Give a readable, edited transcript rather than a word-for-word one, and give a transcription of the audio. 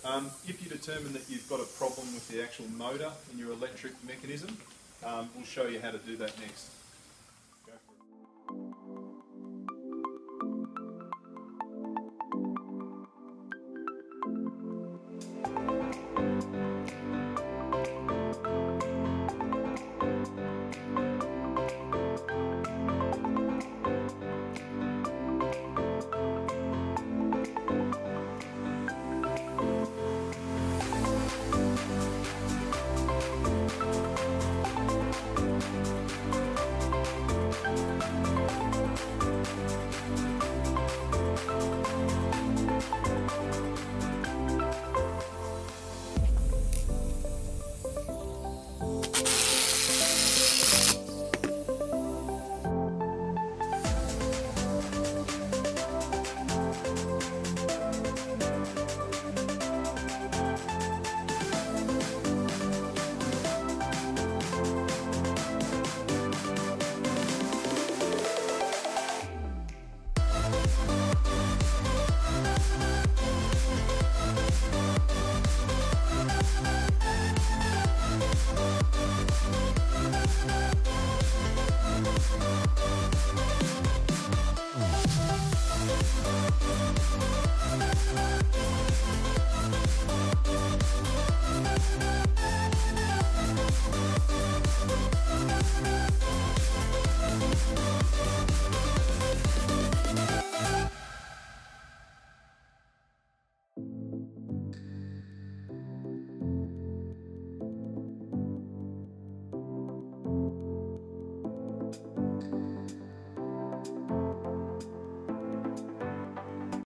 If you determine that you've got a problem with the actual motor in your electric mechanism, we'll show you how to do that next.